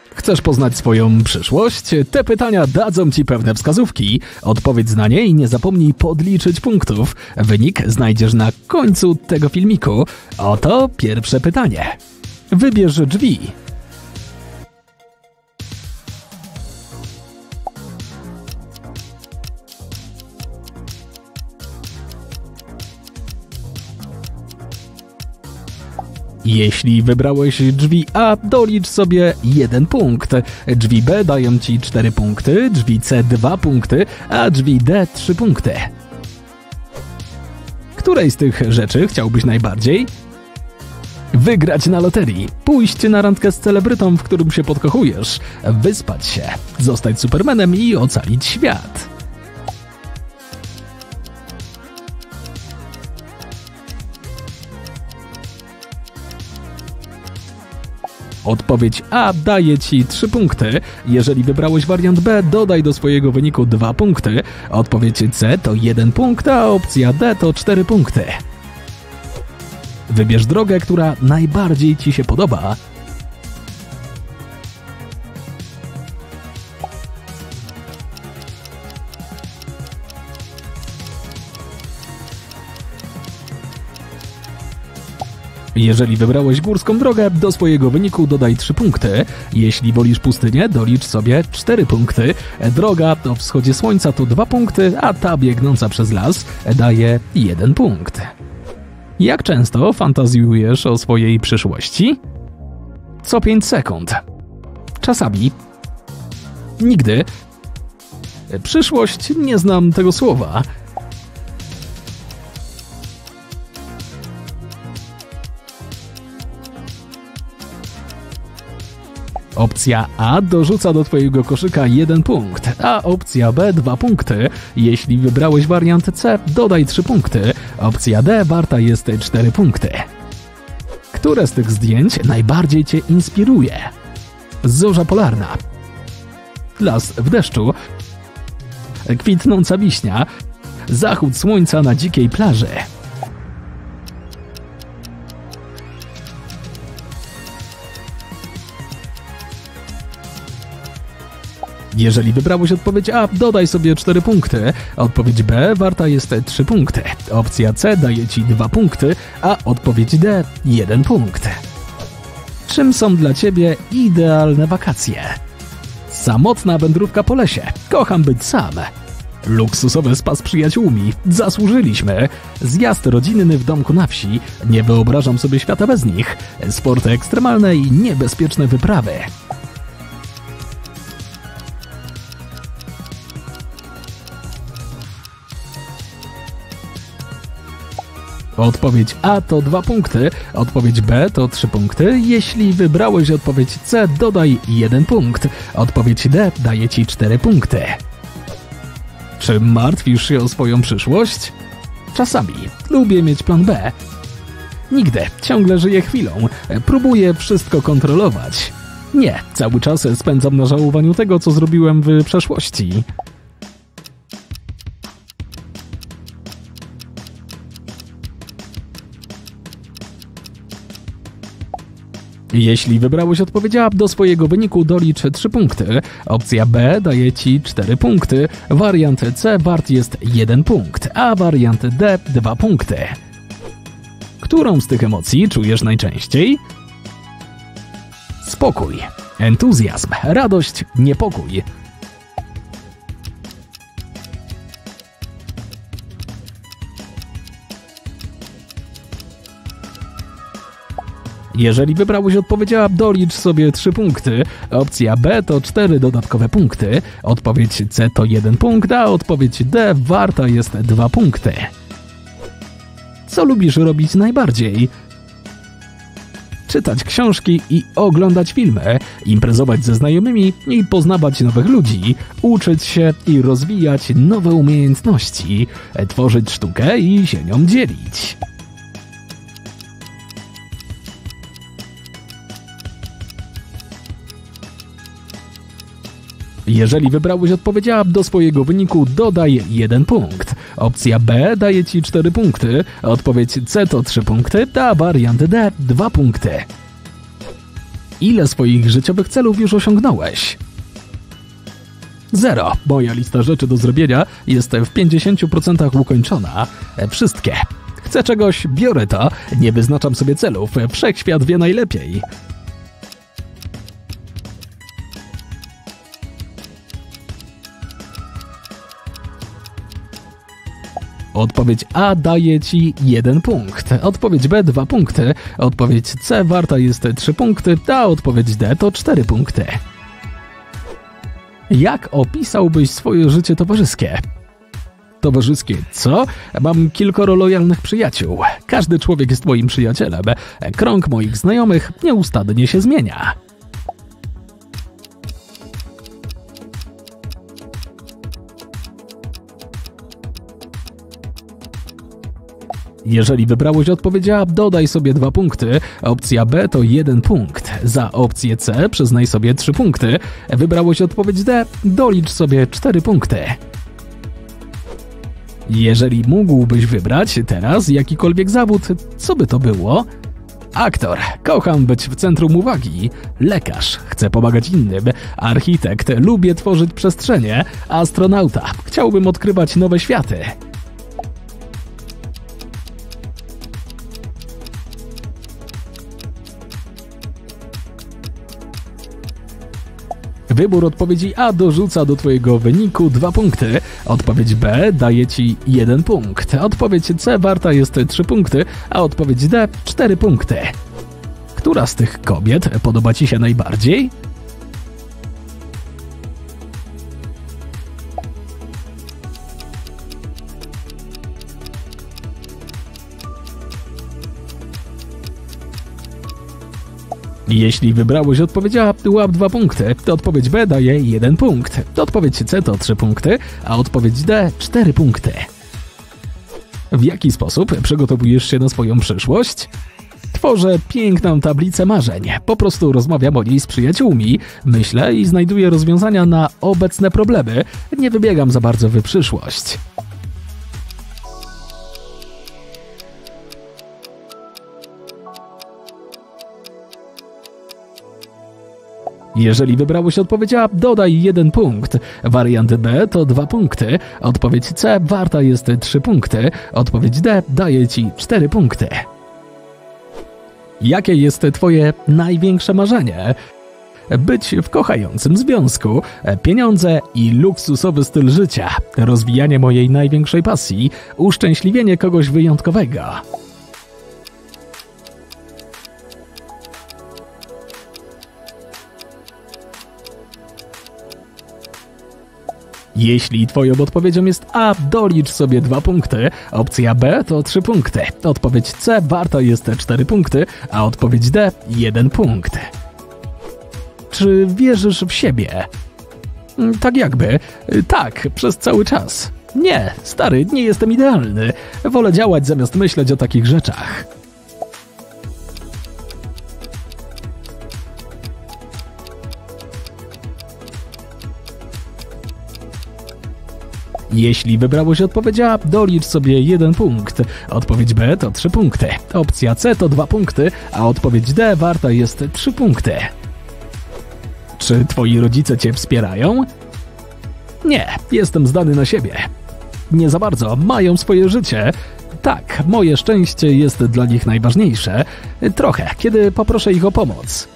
Chcesz poznać swoją przyszłość? Te pytania dadzą Ci pewne wskazówki. Odpowiedz na nie i nie zapomnij podliczyć punktów. Wynik znajdziesz na końcu tego filmiku. Oto pierwsze pytanie. Wybierz drzwi. Jeśli wybrałeś drzwi A, dolicz sobie 1 punkt. Drzwi B dają Ci 4 punkty, drzwi C 2 punkty, a drzwi D 3 punkty. Której z tych rzeczy chciałbyś najbardziej? Wygrać na loterii, pójść na randkę z celebrytą, w którym się podkochujesz, wyspać się, zostać supermanem i ocalić świat. Odpowiedź A daje Ci 3 punkty. Jeżeli wybrałeś wariant B, dodaj do swojego wyniku 2 punkty. Odpowiedź C to 1 punkt, a opcja D to 4 punkty. Wybierz drogę, która najbardziej Ci się podoba. Jeżeli wybrałeś górską drogę, do swojego wyniku dodaj 3 punkty. Jeśli wolisz pustynię, dolicz sobie 4 punkty. Droga o wschodzie słońca to 2 punkty, a ta biegnąca przez las daje 1 punkt. Jak często fantazjujesz o swojej przyszłości? Co 5 sekund. Czasami. Nigdy. Przyszłość, nie znam tego słowa. Opcja A dorzuca do Twojego koszyka 1 punkt, a opcja B 2 punkty. Jeśli wybrałeś wariant C, dodaj 3 punkty. Opcja D warta jest 4 punkty. Które z tych zdjęć najbardziej Cię inspiruje? Zorza polarna, las w deszczu, kwitnąca wiśnia, zachód słońca na dzikiej plaży. Jeżeli wybrałeś odpowiedź A, dodaj sobie 4 punkty. Odpowiedź B warta jest 3 punkty. Opcja C daje Ci 2 punkty, a odpowiedź D 1 punkt. Czym są dla Ciebie idealne wakacje? Samotna wędrówka po lesie. Kocham być sam. Luksusowe spa z przyjaciółmi. Zasłużyliśmy. Zjazd rodzinny w domku na wsi. Nie wyobrażam sobie świata bez nich. Sporty ekstremalne i niebezpieczne wyprawy. Odpowiedź A to 2 punkty, odpowiedź B to 3 punkty. Jeśli wybrałeś odpowiedź C, dodaj 1 punkt. Odpowiedź D daje Ci 4 punkty. Czy martwisz się o swoją przyszłość? Czasami. Lubię mieć plan B. Nigdy. Ciągle żyję chwilą. Próbuję wszystko kontrolować. Nie. Cały czas spędzam na żałowaniu tego, co zrobiłem w przeszłości. Jeśli wybrałeś odpowiedź A, do swojego wyniku dolicz 3 punkty. Opcja B daje Ci 4 punkty. Wariant C wart jest 1 punkt, a wariant D 2 punkty. Którą z tych emocji czujesz najczęściej? Spokój, entuzjazm, radość, niepokój. Jeżeli wybrałeś odpowiedź A, dolicz sobie 3 punkty. Opcja B to 4 dodatkowe punkty. Odpowiedź C to 1 punkt, a odpowiedź D warta jest 2 punkty. Co lubisz robić najbardziej? Czytać książki i oglądać filmy, imprezować ze znajomymi i poznawać nowych ludzi, uczyć się i rozwijać nowe umiejętności, tworzyć sztukę i się nią dzielić. Jeżeli wybrałeś odpowiedź A, do swojego wyniku dodaj 1 punkt. Opcja B daje Ci 4 punkty, odpowiedź C to 3 punkty, a wariant D 2 punkty. Ile swoich życiowych celów już osiągnąłeś? 0. Moja lista rzeczy do zrobienia jest w 50% ukończona. Wszystkie. Chcę czegoś, biorę to. Nie wyznaczam sobie celów. Wszechświat wie najlepiej. Odpowiedź A daje Ci 1 punkt, odpowiedź B 2 punkty, odpowiedź C warta jest 3 punkty, a odpowiedź D to 4 punkty. Jak opisałbyś swoje życie towarzyskie? Towarzyskie co? Mam kilkoro lojalnych przyjaciół. Każdy człowiek jest moim przyjacielem. Krąg moich znajomych nieustannie się zmienia. Jeżeli wybrałeś odpowiedź A, dodaj sobie 2 punkty. Opcja B to 1 punkt. Za opcję C przyznaj sobie 3 punkty. Wybrałeś odpowiedź D, dolicz sobie 4 punkty. Jeżeli mógłbyś wybrać teraz jakikolwiek zawód, co by to było? Aktor. Kocham być w centrum uwagi. Lekarz. Chcę pomagać innym. Architekt. Lubię tworzyć przestrzenie. Astronauta. Chciałbym odkrywać nowe światy. Wybór odpowiedzi A dorzuca do Twojego wyniku 2 punkty. Odpowiedź B daje Ci 1 punkt. Odpowiedź C warta jest 3 punkty, a odpowiedź D 4 punkty. Która z tych kobiet podoba Ci się najbardziej? Jeśli wybrałeś odpowiedź A, łap 2 punkty, to odpowiedź B daje 1 punkt, to odpowiedź C to 3 punkty, a odpowiedź D 4 punkty. W jaki sposób przygotowujesz się na swoją przyszłość? Tworzę piękną tablicę marzeń, po prostu rozmawiam o niej z przyjaciółmi, myślę i znajduję rozwiązania na obecne problemy, nie wybiegam za bardzo w przyszłość. Jeżeli wybrałeś odpowiedź A, dodaj 1 punkt. Wariant B to 2 punkty. Odpowiedź C warta jest 3 punkty. Odpowiedź D daje Ci 4 punkty. Jakie jest Twoje największe marzenie? Być w kochającym związku, pieniądze i luksusowy styl życia, rozwijanie mojej największej pasji, uszczęśliwienie kogoś wyjątkowego. Jeśli Twoją odpowiedzią jest A, dolicz sobie 2 punkty. Opcja B to 3 punkty. Odpowiedź C warta jest 4 punkty, a odpowiedź D 1 punkt. Czy wierzysz w siebie? Tak jakby. Tak, przez cały czas. Nie, stary, nie jestem idealny. Wolę działać zamiast myśleć o takich rzeczach. Jeśli wybrałeś odpowiedź A, dolicz sobie 1 punkt. Odpowiedź B to 3 punkty. Opcja C to 2 punkty, a odpowiedź D warta jest 3 punkty. Czy Twoi rodzice Cię wspierają? Nie, jestem zdany na siebie. Nie za bardzo, mają swoje życie. Tak, moje szczęście jest dla nich najważniejsze. Trochę, kiedy poproszę ich o pomoc.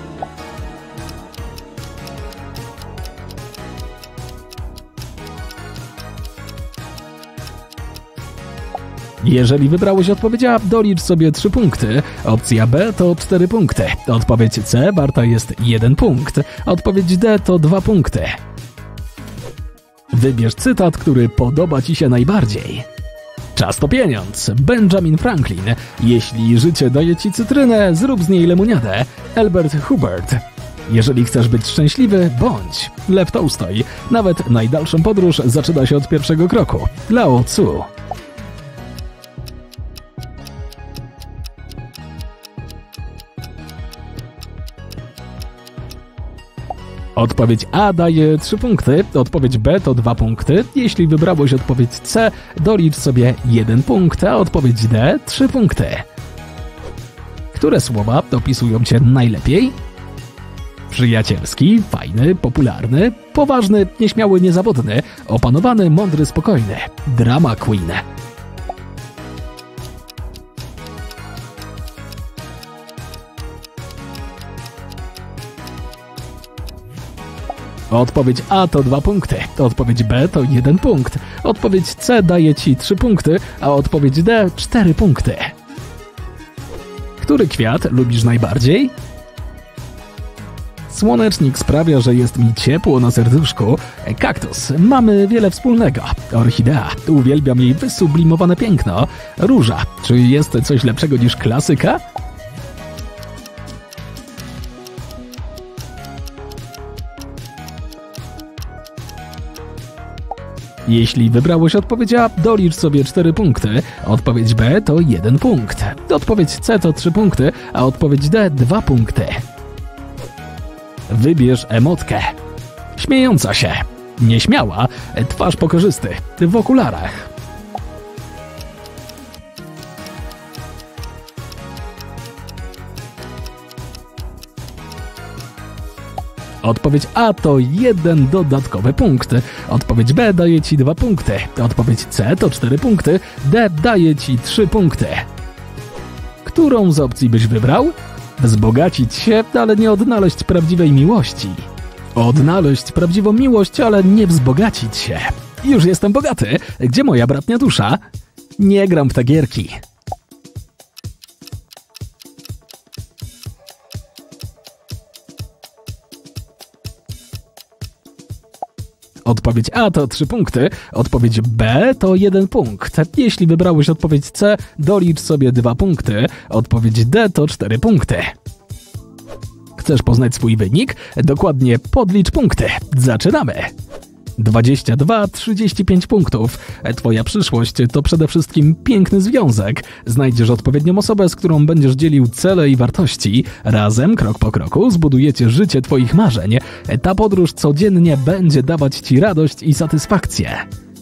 Jeżeli wybrałeś odpowiedź A, dolicz sobie 3 punkty. Opcja B to 4 punkty. Odpowiedź C warta jest 1 punkt. Odpowiedź D to 2 punkty. Wybierz cytat, który podoba Ci się najbardziej. Czas to pieniądz. Benjamin Franklin. Jeśli życie daje Ci cytrynę, zrób z niej lemoniadę. Albert Hubbard. Jeżeli chcesz być szczęśliwy, bądź. Lew Tolstoj. Nawet najdalszą podróż zaczyna się od pierwszego kroku. Lao Tzu. Odpowiedź A daje 3 punkty, odpowiedź B to 2 punkty. Jeśli wybrałeś odpowiedź C, dolicz sobie 1 punkt, a odpowiedź D 3 punkty. Które słowa opisują Cię najlepiej? Przyjacielski, fajny, popularny, poważny, nieśmiały, niezawodny, opanowany, mądry, spokojny. Drama Queen. Odpowiedź A to 2 punkty, odpowiedź B to 1 punkt, odpowiedź C daje Ci 3 punkty, a odpowiedź D 4 punkty. Który kwiat lubisz najbardziej? Słonecznik sprawia, że jest mi ciepło na serduszku. Kaktus. Mamy wiele wspólnego. Orchidea. Uwielbiam jej wysublimowane piękno. Róża. Czy jest coś lepszego niż klasyka? Jeśli wybrałeś odpowiedź A, dolicz sobie 4 punkty. Odpowiedź B to 1 punkt. Odpowiedź C to 3 punkty, a odpowiedź D 2 punkty. Wybierz emotkę. Śmiejąca się. Nieśmiała. Twarz pokorzysty. W okularach. Odpowiedź A to 1 dodatkowy punkt. Odpowiedź B daje Ci 2 punkty. Odpowiedź C to 4 punkty. D daje Ci 3 punkty. Którą z opcji byś wybrał? Wzbogacić się, ale nie odnaleźć prawdziwej miłości. Odnaleźć prawdziwą miłość, ale nie wzbogacić się. Już jestem bogaty. Gdzie moja bratnia dusza? Nie gram w te gierki. Odpowiedź A to 3 punkty, odpowiedź B to 1 punkt. Jeśli wybrałeś odpowiedź C, dolicz sobie 2 punkty, odpowiedź D to 4 punkty. Chcesz poznać swój wynik? Dokładnie podlicz punkty. Zaczynamy! 22-35 punktów. Twoja przyszłość to przede wszystkim piękny związek. Znajdziesz odpowiednią osobę, z którą będziesz dzielił cele i wartości. Razem, krok po kroku, zbudujecie życie Twoich marzeń. Ta podróż codziennie będzie dawać Ci radość i satysfakcję.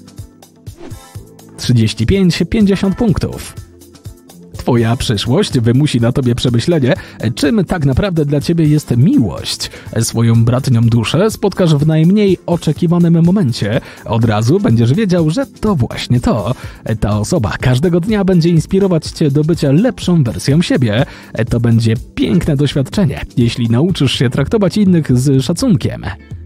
35-50 punktów. Twoja przyszłość wymusi na Tobie przemyślenie, czym tak naprawdę dla Ciebie jest miłość. Swoją bratnią duszę spotkasz w najmniej oczekiwanym momencie. Od razu będziesz wiedział, że to właśnie to. Ta osoba każdego dnia będzie inspirować Cię do bycia lepszą wersją siebie. To będzie piękne doświadczenie, jeśli nauczysz się traktować innych z szacunkiem.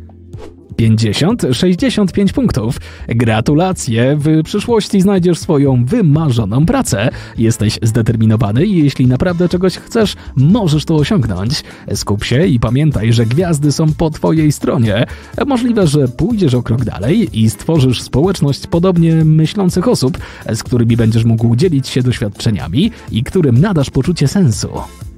50-65 punktów. Gratulacje! W przyszłości znajdziesz swoją wymarzoną pracę. Jesteś zdeterminowany i jeśli naprawdę czegoś chcesz, możesz to osiągnąć. Skup się i pamiętaj, że gwiazdy są po Twojej stronie. Możliwe, że pójdziesz o krok dalej i stworzysz społeczność podobnie myślących osób, z którymi będziesz mógł dzielić się doświadczeniami i którym nadasz poczucie sensu.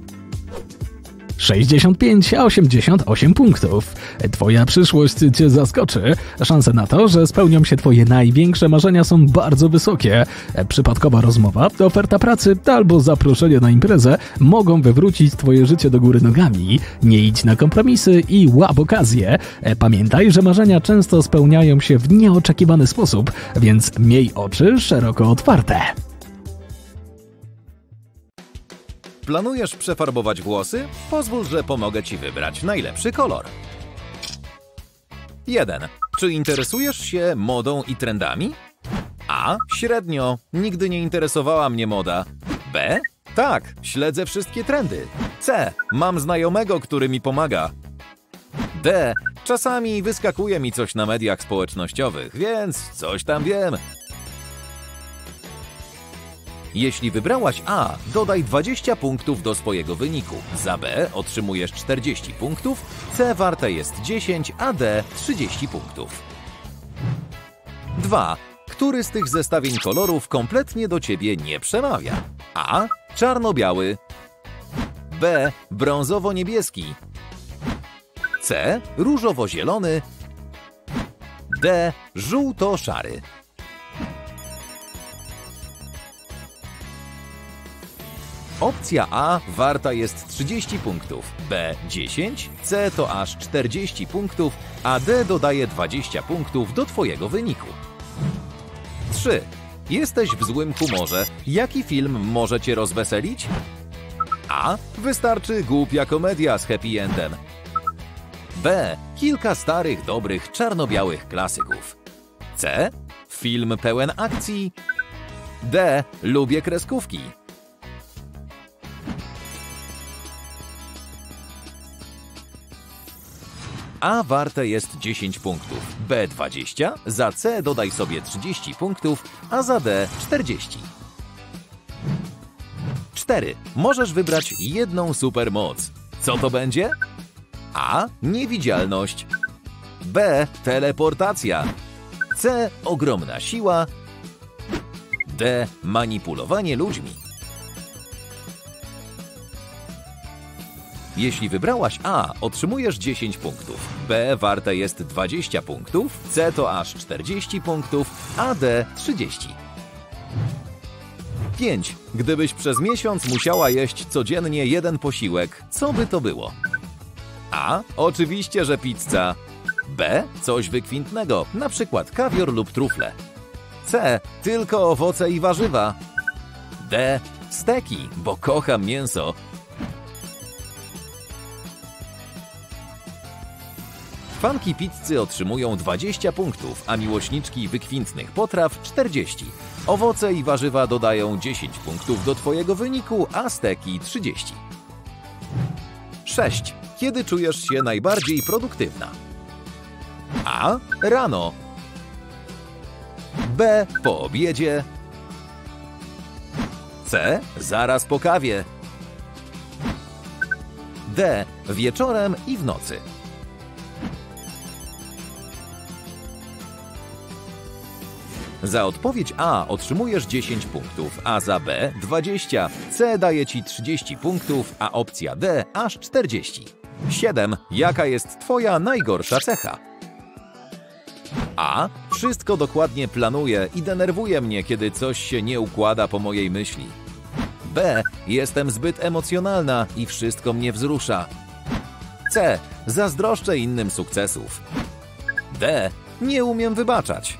65-88 punktów. Twoja przyszłość Cię zaskoczy. Szanse na to, że spełnią się Twoje największe marzenia są bardzo wysokie. Przypadkowa rozmowa, oferta pracy albo zaproszenie na imprezę mogą wywrócić Twoje życie do góry nogami. Nie idź na kompromisy i łap okazję. Pamiętaj, że marzenia często spełniają się w nieoczekiwany sposób, więc miej oczy szeroko otwarte. Planujesz przefarbować włosy? Pozwól, że pomogę Ci wybrać najlepszy kolor. 1. Czy interesujesz się modą i trendami? A. Średnio. Nigdy nie interesowała mnie moda. B. Tak, śledzę wszystkie trendy. C. Mam znajomego, który mi pomaga. D. Czasami wyskakuje mi coś na mediach społecznościowych, więc coś tam wiem. Jeśli wybrałaś A, dodaj 20 punktów do swojego wyniku. Za B otrzymujesz 40 punktów, C warte jest 10, a D 30 punktów. 2. Który z tych zestawień kolorów kompletnie do Ciebie nie przemawia? A. Czarno-biały. B. Brązowo-niebieski. C. Różowo-zielony. D. Żółto-szary. Opcja A warta jest 30 punktów, B 10, C to aż 40 punktów, a D dodaje 20 punktów do Twojego wyniku. 3. Jesteś w złym humorze. Jaki film może Cię rozweselić? A. Wystarczy głupia komedia z happy endem. B. Kilka starych, dobrych, czarno-białych klasyków. C. Film pełen akcji. D. Lubię kreskówki. A warte jest 10 punktów, B 20, za C dodaj sobie 30 punktów, a za D 40. 4. Możesz wybrać jedną supermoc. Co to będzie? A. Niewidzialność. B. Teleportacja. C. Ogromna siła. D. Manipulowanie ludźmi. Jeśli wybrałaś A, otrzymujesz 10 punktów, B warte jest 20 punktów, C to aż 40 punktów, a D 30. 5. Gdybyś przez miesiąc musiała jeść codziennie jeden posiłek, co by to było? A. Oczywiście, że pizza. B. Coś wykwintnego, na przykład kawior lub trufle. C. Tylko owoce i warzywa. D. Steki, bo kocham mięso. Fanki pizzy otrzymują 20 punktów, a miłośniczki wykwintnych potraw 40. Owoce i warzywa dodają 10 punktów do Twojego wyniku, a steki 30. 6. Kiedy czujesz się najbardziej produktywna? A. Rano. B. Po obiedzie. C. Zaraz po kawie. D. Wieczorem i w nocy. Za odpowiedź A otrzymujesz 10 punktów, a za B 20. C daje Ci 30 punktów, a opcja D aż 40. 7. Jaka jest Twoja najgorsza cecha? A. Wszystko dokładnie planuję i denerwuje mnie, kiedy coś się nie układa po mojej myśli. B. Jestem zbyt emocjonalna i wszystko mnie wzrusza. C. Zazdroszczę innym sukcesów. D. Nie umiem wybaczać.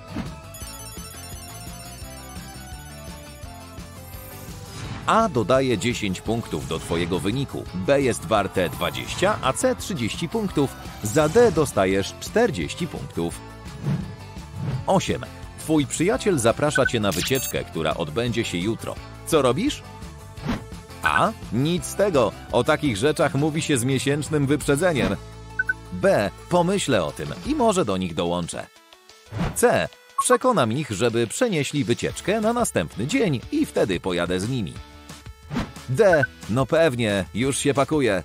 A dodaje 10 punktów do Twojego wyniku, B jest warte 20, a C 30 punktów. Za D dostajesz 40 punktów. 8. Twój przyjaciel zaprasza Cię na wycieczkę, która odbędzie się jutro. Co robisz? A. Nic z tego. O takich rzeczach mówi się z miesięcznym wyprzedzeniem. B. Pomyślę o tym i może do nich dołączę. C. Przekonam ich, żeby przenieśli wycieczkę na następny dzień i wtedy pojadę z nimi. D. No pewnie, już się pakuję.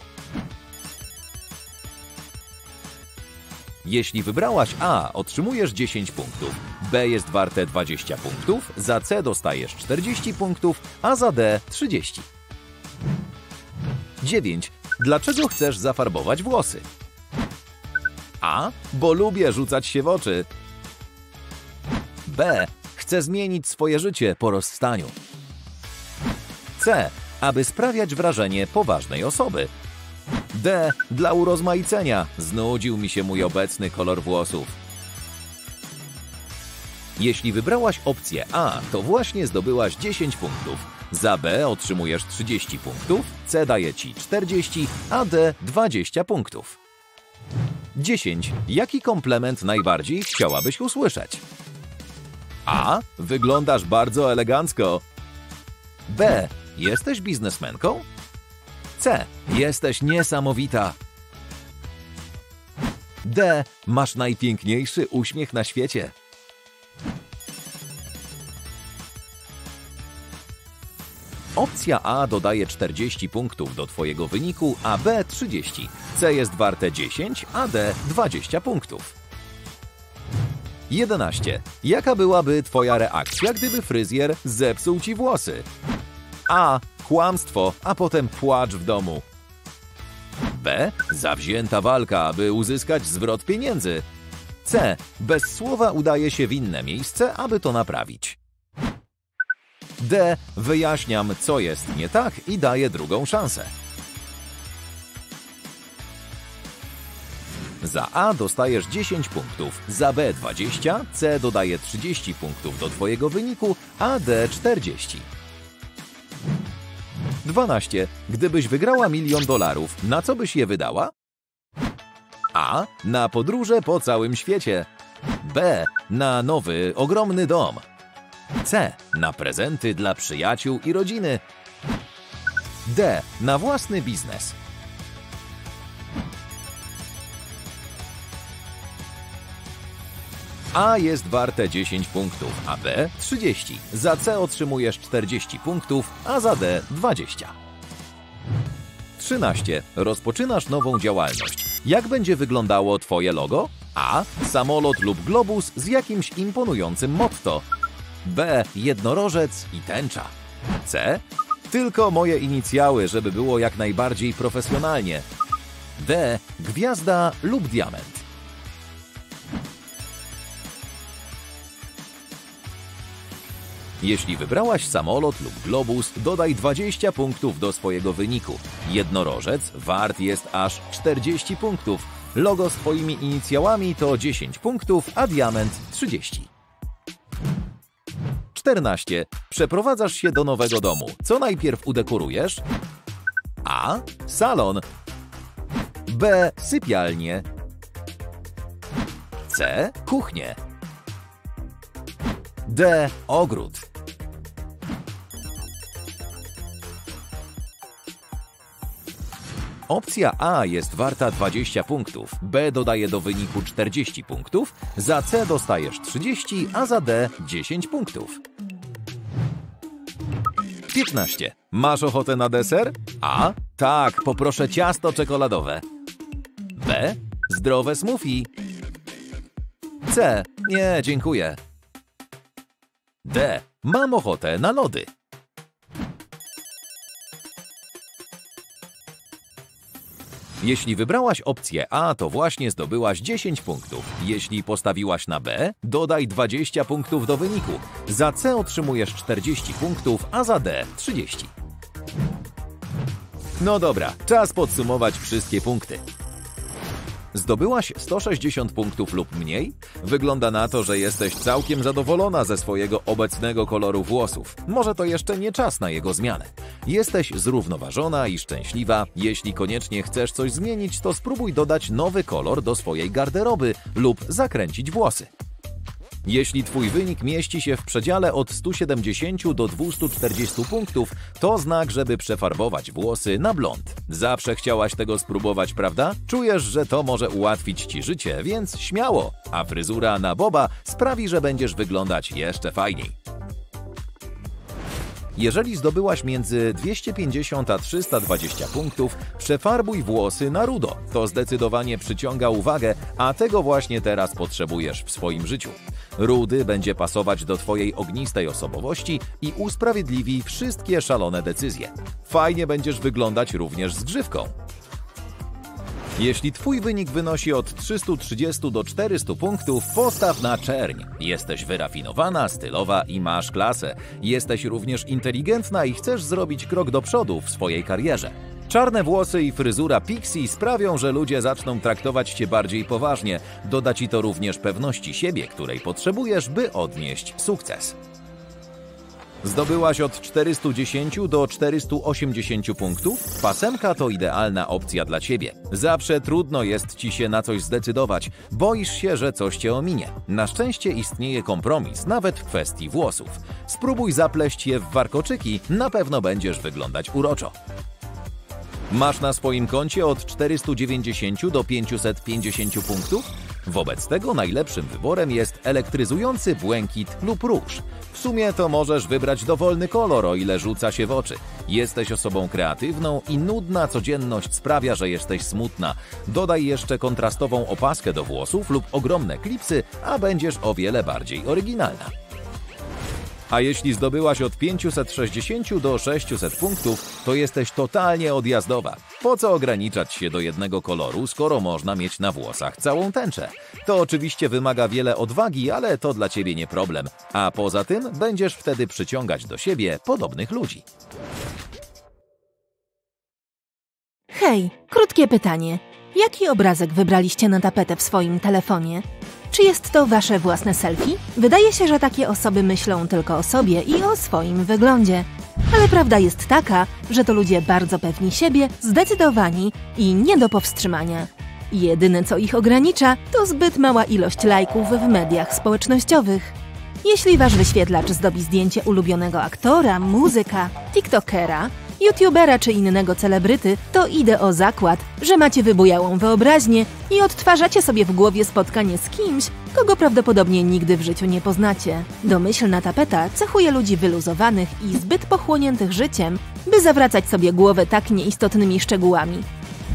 Jeśli wybrałaś A, otrzymujesz 10 punktów, B jest warte 20 punktów, za C dostajesz 40 punktów, a za D 30. 9. Dlaczego chcesz zafarbować włosy? A. Bo lubię rzucać się w oczy. B. Chcę zmienić swoje życie po rozstaniu. C. Aby sprawiać wrażenie poważnej osoby. D. Dla urozmaicenia. Znudził mi się mój obecny kolor włosów. Jeśli wybrałaś opcję A, to właśnie zdobyłaś 10 punktów. Za B otrzymujesz 30 punktów, C daje Ci 40, a D 20 punktów. 10. Jaki komplement najbardziej chciałabyś usłyszeć? A. Wyglądasz bardzo elegancko. B. Jesteś biznesmenką? C. Jesteś niesamowita. D. Masz najpiękniejszy uśmiech na świecie. Opcja A dodaje 40 punktów do Twojego wyniku, a B 30. C jest warte 10, a D 20 punktów. 11. Jaka byłaby Twoja reakcja, gdyby fryzjer zepsuł Ci włosy? A. Kłamstwo, a potem płacz w domu. B. Zawzięta walka, aby uzyskać zwrot pieniędzy. C. Bez słowa udaje się w inne miejsce, aby to naprawić. D. Wyjaśniam, co jest nie tak i daję drugą szansę. Za A dostajesz 10 punktów, za B 20, C dodaje 30 punktów do Twojego wyniku, a D 40. 12. Gdybyś wygrała $1 000 000, na co byś je wydała? A. Na podróże po całym świecie. B. Na nowy, ogromny dom. C. Na prezenty dla przyjaciół i rodziny. D. Na własny biznes. A jest warte 10 punktów, a B 30. Za C otrzymujesz 40 punktów, a za D 20. 13. Rozpoczynasz nową działalność. Jak będzie wyglądało Twoje logo? A. Samolot lub globus z jakimś imponującym motto. B. Jednorożec i tęcza. C. Tylko moje inicjały, żeby było jak najbardziej profesjonalnie. D. Gwiazda lub diament. Jeśli wybrałaś samolot lub globus, dodaj 20 punktów do swojego wyniku. Jednorożec wart jest aż 40 punktów. Logo z Twoimi inicjałami to 10 punktów, a diament 30. 14. Przeprowadzasz się do nowego domu. Co najpierw udekorujesz? A. Salon. B. Sypialnię. C. Kuchnię. D. Ogród. Opcja A jest warta 20 punktów, B dodaje do wyniku 40 punktów, za C dostajesz 30, a za D 10 punktów. 15. Masz ochotę na deser? A. Tak, poproszę ciasto czekoladowe. B. Zdrowe smoothie. C. Nie, dziękuję. D. Mam ochotę na lody. Jeśli wybrałaś opcję A, to właśnie zdobyłaś 10 punktów. Jeśli postawiłaś na B, dodaj 20 punktów do wyniku. Za C otrzymujesz 40 punktów, a za D 30. No dobra, czas podsumować wszystkie punkty. Zdobyłaś 160 punktów lub mniej? Wygląda na to, że jesteś całkiem zadowolona ze swojego obecnego koloru włosów. Może to jeszcze nie czas na jego zmianę. Jesteś zrównoważona i szczęśliwa. Jeśli koniecznie chcesz coś zmienić, to spróbuj dodać nowy kolor do swojej garderoby lub zakręcić włosy. Jeśli Twój wynik mieści się w przedziale od 170 do 240 punktów, to znak, żeby przefarbować włosy na blond. Zawsze chciałaś tego spróbować, prawda? Czujesz, że to może ułatwić Ci życie, więc śmiało, a fryzura na boba sprawi, że będziesz wyglądać jeszcze fajniej. Jeżeli zdobyłaś między 250 a 320 punktów, przefarbuj włosy na rudo. To zdecydowanie przyciąga uwagę, a tego właśnie teraz potrzebujesz w swoim życiu. Rudy będzie pasować do Twojej ognistej osobowości i usprawiedliwi wszystkie szalone decyzje. Fajnie będziesz wyglądać również z grzywką. Jeśli Twój wynik wynosi od 330 do 400 punktów, postaw na czerń. Jesteś wyrafinowana, stylowa i masz klasę. Jesteś również inteligentna i chcesz zrobić krok do przodu w swojej karierze. Czarne włosy i fryzura pixie sprawią, że ludzie zaczną traktować Cię bardziej poważnie. Doda Ci to również pewności siebie, której potrzebujesz, by odnieść sukces. Zdobyłaś od 410 do 480 punktów? Pasemka to idealna opcja dla Ciebie. Zawsze trudno jest Ci się na coś zdecydować. Boisz się, że coś Cię ominie. Na szczęście istnieje kompromis, nawet w kwestii włosów. Spróbuj zapleść je w warkoczyki, na pewno będziesz wyglądać uroczo. Masz na swoim koncie od 490 do 550 punktów? Wobec tego najlepszym wyborem jest elektryzujący błękit lub róż. W sumie to możesz wybrać dowolny kolor, o ile rzuca się w oczy. Jesteś osobą kreatywną i nudna codzienność sprawia, że jesteś smutna. Dodaj jeszcze kontrastową opaskę do włosów lub ogromne klipsy, a będziesz o wiele bardziej oryginalna. A jeśli zdobyłaś od 560 do 600 punktów, to jesteś totalnie odjazdowa. Po co ograniczać się do jednego koloru, skoro można mieć na włosach całą tęczę? To oczywiście wymaga wiele odwagi, ale to dla Ciebie nie problem. A poza tym będziesz wtedy przyciągać do siebie podobnych ludzi. Hej, krótkie pytanie. Jaki obrazek wybraliście na tapetę w swoim telefonie? Czy jest to wasze własne selfie? Wydaje się, że takie osoby myślą tylko o sobie i o swoim wyglądzie. Ale prawda jest taka, że to ludzie bardzo pewni siebie, zdecydowani i nie do powstrzymania. Jedyne, co ich ogranicza, to zbyt mała ilość lajków w mediach społecznościowych. Jeśli wasz wyświetlacz zdobi zdjęcie ulubionego aktora, muzyka, tiktokera, youtubera czy innego celebryty, to idę o zakład, że macie wybujałą wyobraźnię i odtwarzacie sobie w głowie spotkanie z kimś, kogo prawdopodobnie nigdy w życiu nie poznacie. Domyślna tapeta cechuje ludzi wyluzowanych i zbyt pochłoniętych życiem, by zawracać sobie głowę tak nieistotnymi szczegółami.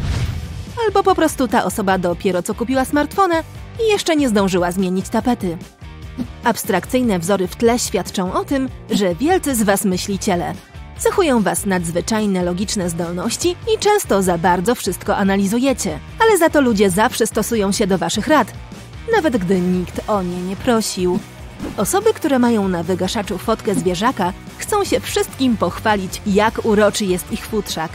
Albo po prostu ta osoba dopiero co kupiła smartfona i jeszcze nie zdążyła zmienić tapety. Abstrakcyjne wzory w tle świadczą o tym, że wielcy z was myśliciele. Cechują was nadzwyczajne logiczne zdolności i często za bardzo wszystko analizujecie, ale za to ludzie zawsze stosują się do waszych rad, nawet gdy nikt o nie nie prosił. Osoby, które mają na wygaszaczu fotkę zwierzaka, chcą się wszystkim pochwalić, jak uroczy jest ich futrzak.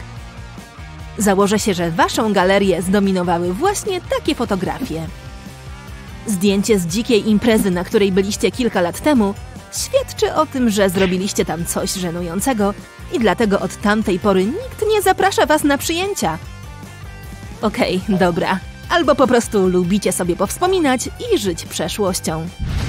Założę się, że waszą galerię zdominowały właśnie takie fotografie. Zdjęcie z dzikiej imprezy, na której byliście kilka lat temu, świadczy o tym, że zrobiliście tam coś żenującego i dlatego od tamtej pory nikt nie zaprasza was na przyjęcia. Okej, dobra. Albo po prostu lubicie sobie powspominać i żyć przeszłością.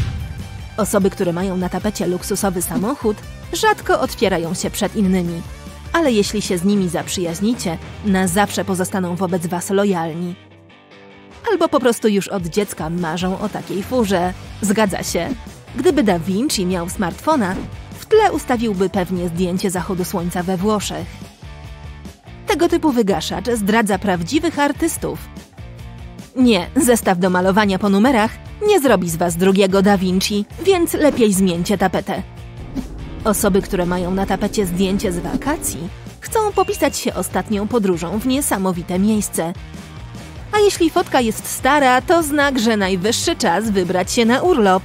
Osoby, które mają na tapecie luksusowy samochód, rzadko otwierają się przed innymi. Ale jeśli się z nimi zaprzyjaźnicie, na zawsze pozostaną wobec was lojalni. Albo po prostu już od dziecka marzą o takiej furze. Zgadza się. Gdyby Da Vinci miał smartfona, w tle ustawiłby pewnie zdjęcie zachodu słońca we Włoszech. Tego typu wygaszacz zdradza prawdziwych artystów. Nie, zestaw do malowania po numerach nie zrobi z was drugiego Da Vinci, więc lepiej zmieńcie tapetę. Osoby, które mają na tapecie zdjęcie z wakacji, chcą popisać się ostatnią podróżą w niesamowite miejsce. A jeśli fotka jest stara, to znak, że najwyższy czas wybrać się na urlop.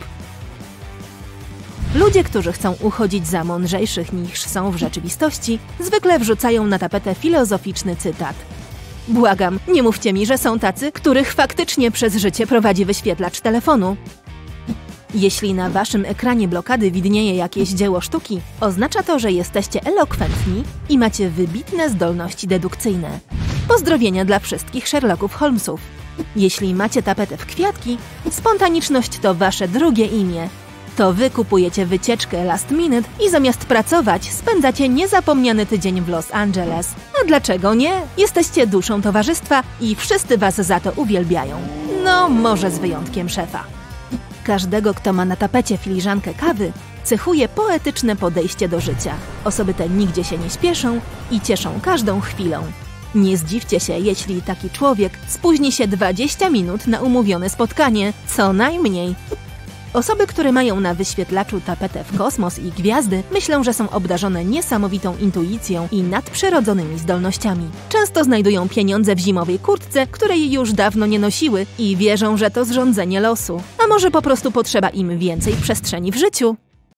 Ludzie, którzy chcą uchodzić za mądrzejszych niż są w rzeczywistości, zwykle wrzucają na tapetę filozoficzny cytat. Błagam, nie mówcie mi, że są tacy, których faktycznie przez życie prowadzi wyświetlacz telefonu. Jeśli na waszym ekranie blokady widnieje jakieś dzieło sztuki, oznacza to, że jesteście elokwentni i macie wybitne zdolności dedukcyjne. Pozdrowienia dla wszystkich Sherlocków Holmesów. Jeśli macie tapetę w kwiatki, spontaniczność to wasze drugie imię. To wy kupujecie wycieczkę last minute i zamiast pracować spędzacie niezapomniany tydzień w Los Angeles. A dlaczego nie? Jesteście duszą towarzystwa i wszyscy was za to uwielbiają. No, może z wyjątkiem szefa. Każdego, kto ma na tapecie filiżankę kawy, cechuje poetyczne podejście do życia. Osoby te nigdzie się nie spieszą i cieszą każdą chwilą. Nie zdziwcie się, jeśli taki człowiek spóźni się 20 minut na umówione spotkanie, co najmniej. Osoby, które mają na wyświetlaczu tapetę w kosmos i gwiazdy, myślą, że są obdarzone niesamowitą intuicją i nadprzyrodzonymi zdolnościami. Często znajdują pieniądze w zimowej kurtce, której już dawno nie nosiły i wierzą, że to zrządzenie losu. A może po prostu potrzeba im więcej przestrzeni w życiu?